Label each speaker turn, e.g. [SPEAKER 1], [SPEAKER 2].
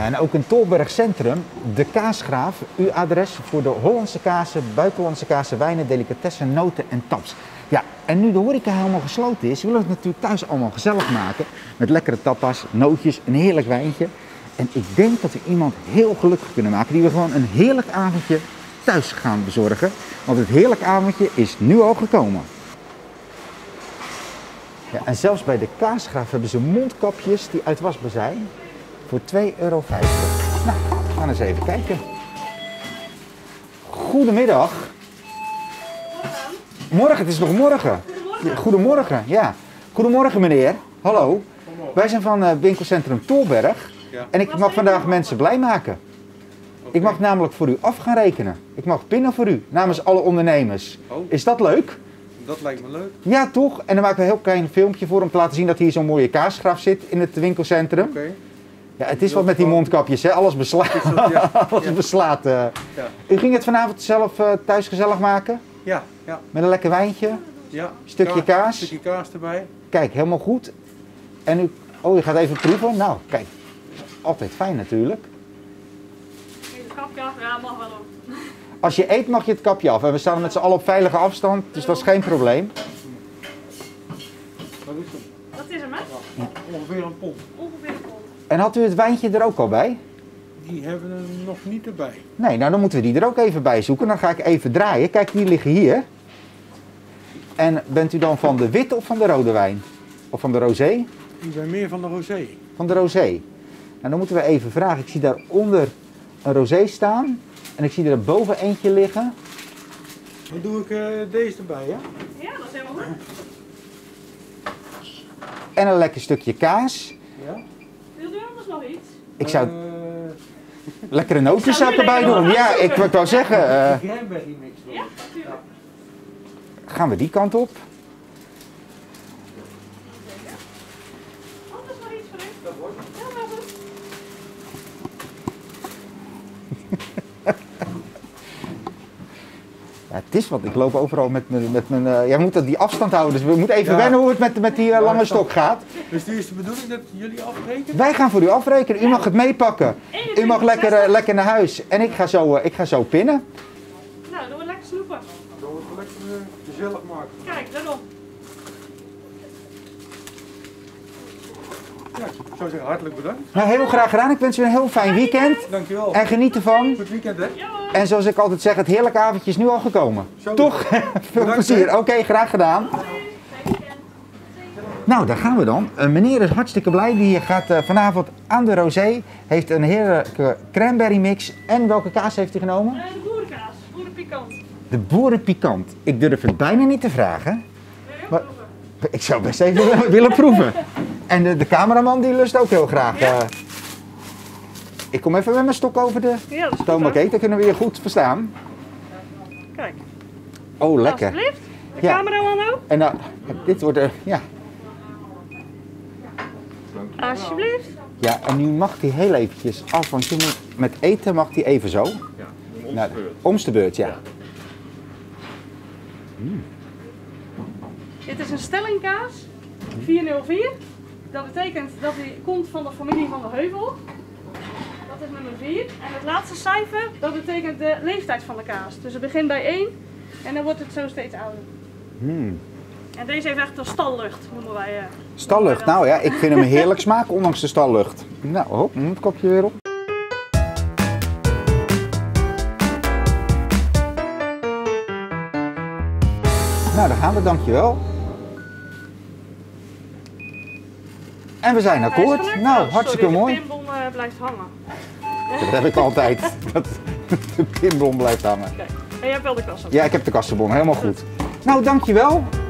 [SPEAKER 1] Ja, en ook in Tolberg Centrum, de Kaasgraaf, uw adres voor de Hollandse kazen, buitenlandse kazen, wijnen, delicatessen, noten en taps. Ja, en nu de horeca helemaal gesloten is, willen we het natuurlijk thuis allemaal gezellig maken. Met lekkere tapas, nootjes, een heerlijk wijntje. En ik denk dat we iemand heel gelukkig kunnen maken, die we gewoon een heerlijk avondje thuis gaan bezorgen. Want het heerlijk avondje is nu al gekomen. Ja, en zelfs bij de Kaasgraaf hebben ze mondkapjes die uitwasbaar zijn voor €2,50. Nou, we gaan eens even kijken. Goedemiddag. Morgen, het is nog morgen. Goedemorgen, ja. Goedemorgen meneer. Hallo. Wij zijn van winkelcentrum Tolberg. Ja. En ik mag vandaag mensen blij maken. Okay. Ik mag namelijk voor u af gaan rekenen. Ik mag pinnen voor u, namens alle ondernemers. Oh. Is dat leuk?
[SPEAKER 2] Dat lijkt me leuk.
[SPEAKER 1] Ja, toch? En dan maken we een heel klein filmpje voor om te laten zien dat hier zo'n mooie Kaasgraaf zit in het winkelcentrum.
[SPEAKER 2] Okay.
[SPEAKER 1] Ja, het is wat met die mondkapjes, hè? Alles beslaat. Ja. Alles beslaat. Ja. U ging het vanavond zelf thuis gezellig maken?
[SPEAKER 2] Ja, ja.
[SPEAKER 1] Met een lekker wijntje?
[SPEAKER 2] Ja.
[SPEAKER 1] Stukje kaas?
[SPEAKER 2] Een stukje kaas erbij.
[SPEAKER 1] Kijk, helemaal goed. En u, oh, je gaat even proeven? Nou, kijk. Altijd fijn natuurlijk.
[SPEAKER 3] Het kapje af, ja, mag wel op.
[SPEAKER 1] Als je eet mag je het kapje af. En we staan met z'n allen op veilige afstand, dus dat is geen probleem.
[SPEAKER 2] Wat is het?
[SPEAKER 3] Dat is hem, hè?
[SPEAKER 2] Ja. Ongeveer een pond.
[SPEAKER 3] Ongeveer een pond.
[SPEAKER 1] En had u het wijntje er ook al bij?
[SPEAKER 2] Die hebben we er nog niet erbij.
[SPEAKER 1] Nee, nou dan moeten we die er ook even bij zoeken. Dan ga ik even draaien. Kijk, die liggen hier. En bent u dan van de witte of van de rode wijn? Of van de rosé?
[SPEAKER 2] Ik ben meer van de rosé.
[SPEAKER 1] Van de rosé. Nou, dan moeten we even vragen. Ik zie daaronder een rosé staan. En ik zie er boven eentje liggen.
[SPEAKER 2] Dan doe ik deze erbij, hè?
[SPEAKER 3] Ja, dat is helemaal goed.
[SPEAKER 1] En een lekker stukje kaas.
[SPEAKER 2] Ja.
[SPEAKER 3] Wil u anders nog iets?
[SPEAKER 1] Ik zou... Lekkere nootjes zou ik erbij doen. Ja, ik wou zeggen...
[SPEAKER 2] Cranberry mix.
[SPEAKER 3] Ja, natuurlijk.
[SPEAKER 1] Gaan we die kant op?
[SPEAKER 3] Anders nog iets voor u? Dat wordt het. Ja, wel goed.
[SPEAKER 1] Ja, het is wat. Ik loop overal met mijn... jij moet die afstand houden, dus we moeten even wennen hoe het met die lange stok gaat.
[SPEAKER 2] Dus die is de bedoeling dat jullie afrekenen?
[SPEAKER 1] Wij gaan voor u afrekenen. U mag het meepakken. U mag lekker naar huis. En ik ga zo pinnen.
[SPEAKER 3] Nou, doen we lekker snoepen.
[SPEAKER 2] Dan wordt het lekker gezellig maken.
[SPEAKER 3] Kijk, daarom.
[SPEAKER 2] Ja, ik zou zeggen hartelijk bedankt.
[SPEAKER 1] Nou, heel graag gedaan. Ik wens u een heel fijn weekend.
[SPEAKER 2] Dankjewel.
[SPEAKER 1] En geniet ervan.
[SPEAKER 2] Goed weekend, hè?
[SPEAKER 3] Ja, hoor.
[SPEAKER 1] En zoals ik altijd zeg, het heerlijke avondje is nu al gekomen.
[SPEAKER 2] Zo.
[SPEAKER 1] Toch? Veel plezier. Oké, graag gedaan. Nou, daar gaan we dan. Meneer is hartstikke blij. Die gaat vanavond aan de rosé. Heeft een heerlijke cranberry mix. En welke kaas heeft hij genomen?
[SPEAKER 3] De boerenkaas, boerenpikant.
[SPEAKER 1] De boerenpikant. Ik durf het bijna niet te vragen. Maar ik zou best even willen proeven. En de cameraman die lust ook heel graag.
[SPEAKER 3] Ja.
[SPEAKER 1] Ik kom even met mijn stok over de
[SPEAKER 3] Ja, dat is
[SPEAKER 1] stoomback. Dan kunnen we je goed verstaan.
[SPEAKER 3] Kijk.
[SPEAKER 1] Oh, lekker.
[SPEAKER 3] Alsjeblieft. De
[SPEAKER 1] Ja.
[SPEAKER 3] cameraman ook.
[SPEAKER 1] En nou, dit wordt ja.
[SPEAKER 3] Alsjeblieft.
[SPEAKER 1] Ja, en nu mag hij heel eventjes af, want je moet, met eten mag hij even zo.
[SPEAKER 2] Ja,
[SPEAKER 1] Nou, omste beurt, ja.
[SPEAKER 3] Dit is een stellingkaas. 404. Dat betekent dat hij komt van de familie van de Heuvel. Dat is nummer 4. En het laatste cijfer, dat betekent de leeftijd van de kaas. Dus het begint bij 1 en dan wordt het zo steeds ouder. En deze heeft echt een stallucht, noemen wij.
[SPEAKER 1] Stallucht, nou ja, ik vind hem heerlijk smaken, ondanks de stallucht. Nou, hop, het kopje weer op. Nou, daar gaan we, dankjewel. En we zijn akkoord. Nou, hartstikke mooi.
[SPEAKER 3] De pinbom blijft hangen.
[SPEAKER 1] Dat heb ik altijd, dat de pinbom blijft hangen.
[SPEAKER 3] Kijk. En jij hebt wel de kassa.
[SPEAKER 1] Ja, ik heb de kassenbon, helemaal goed. Nou, dankjewel.